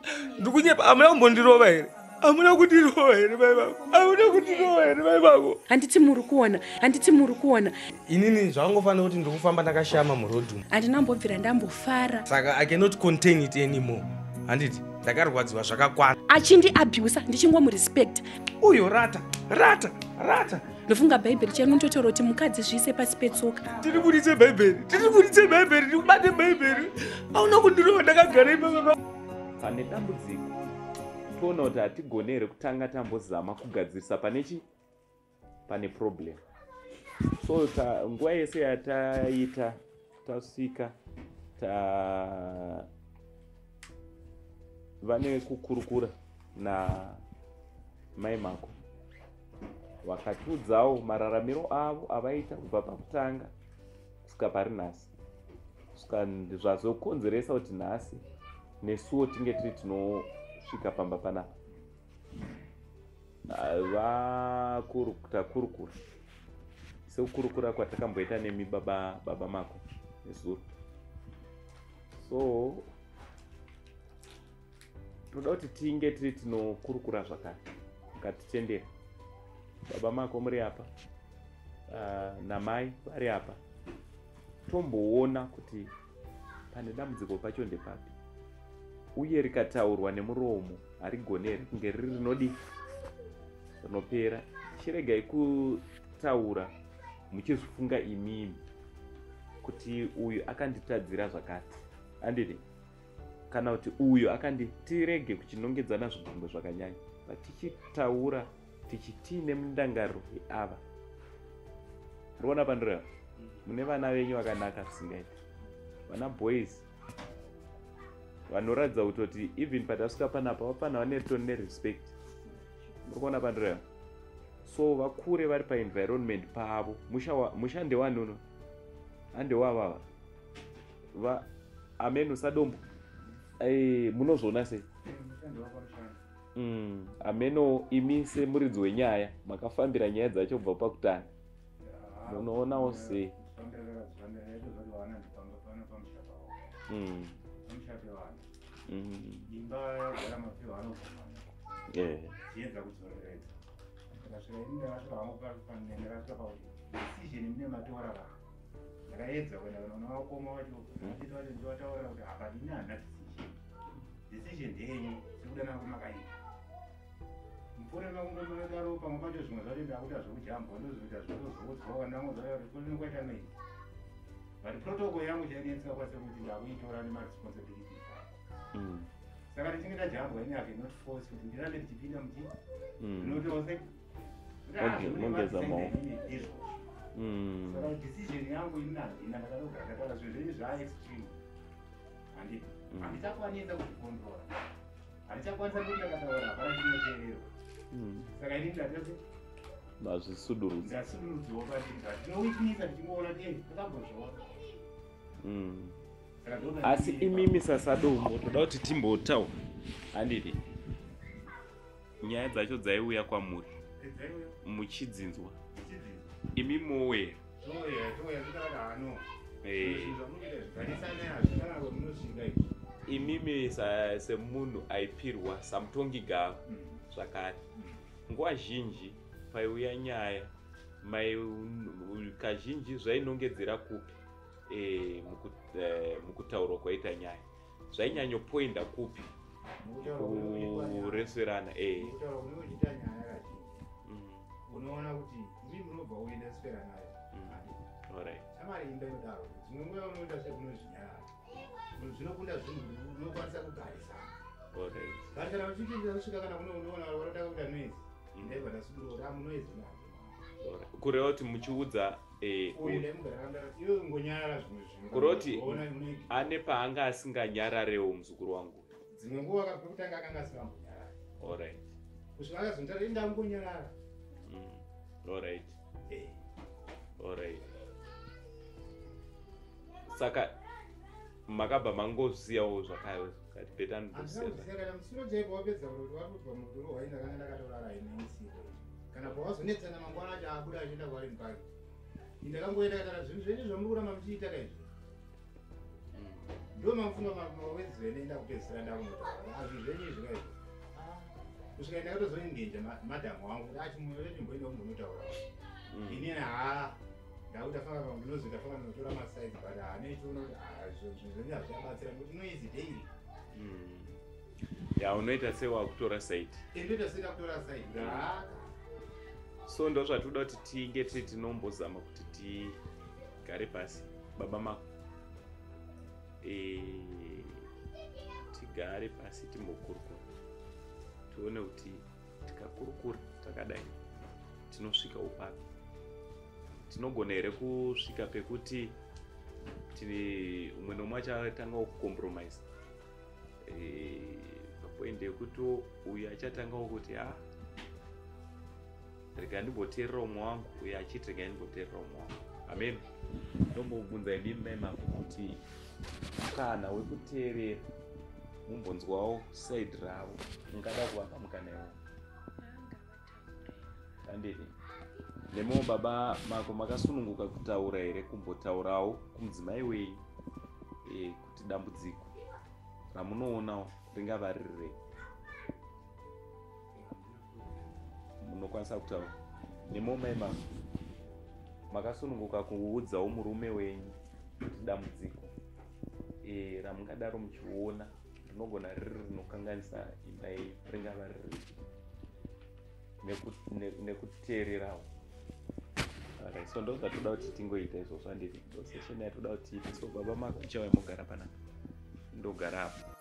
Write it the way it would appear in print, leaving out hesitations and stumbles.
Ndukunyepa amuna kumbondirova here. Amuna kundirova here mai vangu. Amuna kundirova here mai vangu. Handiti muri kuona. Inini zvangofanira kuti ndikufamba ndakashama murodhu. Handina mbobvira ndambofara. Saka I cannot contain it anymore. Handiti ndakarwadziwa zvakakwana. Achindi abuse ndichingomurespect. Uyo rata. Ndofunga bhaibheri chanondotaura kuti mukadzi zvise pasi petsoka. Tiri buditse bhaibheri, ndikubate bhaibheri. Auna kundirova ndakagara ipapa. Pane dambudziko toona kuti hatigoneri kutanga tambozama kugadzirisa pane problem. So nguva yese yataita tasvika vane kukurukura na mai Marko vakatiudzawo mararamiro avo avaita kubva pakutanga kusvika pari nhasi, zvazokonzeresa kuti nhasi nesuwo tinge tiri tinosvika pamba panapa. Vakurukura sekukurukura kwatakamboita nemi baba Marko nezuro. So toda kuti tinge tiri tinokurukura zvakare, ngatitendere. Baba Marko muri apa, namai vari apa, tomboona kuti pane dambudziko pacho ndepapi, uye rikataurwa nemuromo harigoneri kunge riri rinodi rinopera. Chiregai kutaura muchizvifunga imimi kuti uyu akanditadzira zvakati, handidi, kana kuti uyu tirege kuchinongedzana zvibvunzo zvakanyanya, tichitaura tichitine mundangariro yeava. Rona pandira mune vana venyu vakanaka tisingaiti, vana boys vanoratidza kutoti even patasvika panapa vapana vane rudo nerespect. Murikuona pandira, so vakure vari paenvironment pavo. Musha ndewanono andewavava amenu sadombo munozviona sei? Ameno imi semuridzi wenyaya makafambira nyaya dzacho kubva pakutanga, munoonawo sei? Mpore na kumbe mnadaro pamwe pacho zvimwe zvacho ndakuita zvekujamba ndozvikuita zvokudzwa wandangozoya kuti kuri nokwaita nei. But protocol yangu chainetsa kwase kuti ndakuitora nema responsibility. Saka tichinge tajambwa ini I cannot force kuti ndirambe tichipinda muti. Ndinotose mongeza maoko. Saka decision yangu ina ndakadogara ndataura zvinhu zvenyu zva extreme. Handichakwanisa kucontrol. Handichakwanisa kuti ndakataura hapana chinoteererwa. Saka ini ndatoti mazvisudurudzi. Ndasudurudzi wakatinga. Ndinowitnisa tichingona kuti takambozviona. Asi imimi sasadombo toda kuti timbotaura, handidi, nyaya dzacho dzaiuya kwamuri muchidzinzwa imi mowe imimi semunhu aipirwa samutongi gava zvakare. Nguva zhinji paiuya nyaya kazhinji zvainongedzera kupi mukutaurwa kwaita nyaya, zvainyanyopoinda kupi kureserana. Unoona kuti mimi munobva uenda sfera nayo. Alright. Amari imba inodaro. Dzimwe nguva unoita sekunozvinyara. Zvinokunda zvinhu unokwanisa kugarisana. Alright. Garisana uchipinda kusvika kana unoona wanotaka kuita noise. Ndebva ndasudura noise nayo. Kureva kuti muchiudza kuroti ane paanga asinganyararewo muzukuru wangu. Dzimwe nguva kutanga akanga asinganyarara. Alright. Kusvika akazonzara ndangonyarara. Alright. Alright. Saka makabva mangosiyawo zvakayo kati petani kusiya. Kana musiro chaipo wapedza kuti watobva muduro waenda kana ndakatorara inensi. Kana pawazonetsana mangwana acho akuda achienda kwari mpaka. Ndakangoenda kana zvinhu zvenyu zvamuri kuramba muchiita kaizvo. ndo mafunga mawedzere enda kupedzisira ndakunotaura azvi zvenyu zvikaizvo kusvikaenda katozoingenja madhamu wangu kuti ati mumwe wedu mboenda kumbonotaura ini ndakuti ndafanga ndinozi ndafanga ndinotora masaidzi but hanechiona kuti zvinhu hazvichabatsira nokuti noizi daily ya unoita sewakutora saidi inoita sekakutora saidi so ndo zvatoda kuti tinge tinombozama kuti tigare pasi baba mako tigare pasi timbokurukura tione kuti tikakurukura takadai tinosvika upapi tinogona here kusvika pekuti umwe nomwe achatanga kucompromise papoindi yekuti uyu achatangawo kuti rega ndimboteerera umwe wangu uyu achiti rega ndimboteerera umwe wangu amen ndombobvunza idini mai mako kuti kana wekuteerera mumbonzwawo saidi ravo mungada kuvaka mukana iwo andini nemowo baba mako makasununguka kutaura here kumbotaurawo kumudzimai wenyu kuti dambudziko ramunoonawo ringava riri munokwanisa kutaura nemowo mai mako makasununguka kuudzawo murume wenyu kuti dambudziko ramungadaro muchiona rinogona riri rinokanganisa imba yenyu ringava riri nekuteererawo so ndo zvatoda kuti tingoita izvozvo handiti ndo sesheni yatoda kuti tiite so baba mako uchauya mogara panapa ndogara apo